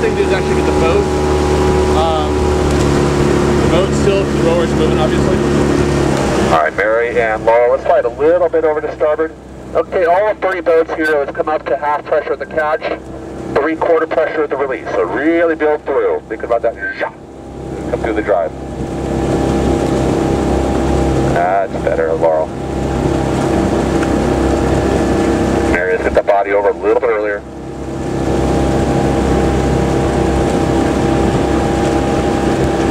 thing to do is actually get the boat. The boat's still, the rower's moving, obviously. All right, Mary and Laurel, let's slide a little bit over to starboard. Okay, all 3 boats here has come up to half pressure of the catch, 3/4 pressure of the release. So really build through. Think about that. Come through the drive. That's better, Laurel. Mary, let's get the body over a little bit earlier.